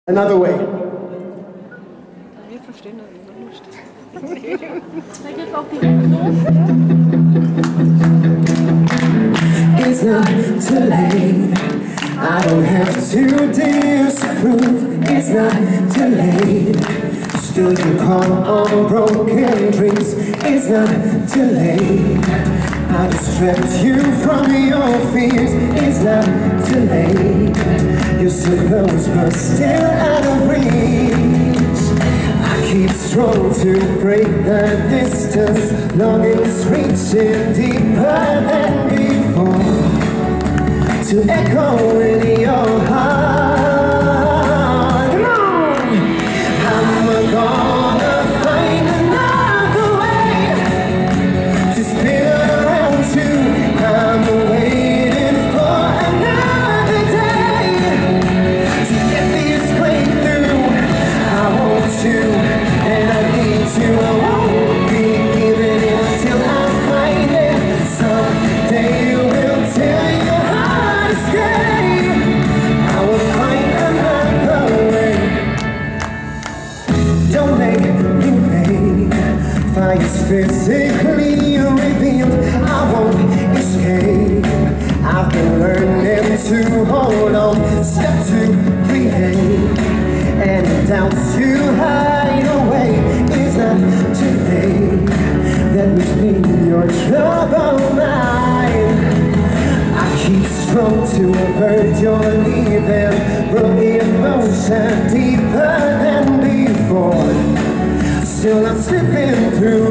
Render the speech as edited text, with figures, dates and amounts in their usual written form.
Another way. Wir verstehen das nicht. It's not too late. I don't have to disapprove. It's not too late. Still you call on broken dreams. It's not too late. I distract you from your fears. It's not too late. You're so close but still out of reach. I keep strong to break the distance. Longing's reaching deeper than before, to echo in your heart. Come on! I'm gonna find another way to spin around you. I'm waiting for another day to get this breakthrough. I want you and I need you. I won't be giving in till I find it. Someday we'll tell you how to stay. I will find another way. Don't make me wait. Fire's physically revealed. I won't escape. I've been learning to hold on. Step to create. And the doubts you hide away. It's not too late. Let me clean your troubled mind. I keep strong to avert your leaving. Roll the emotion deeper than before. Still I'm slipping through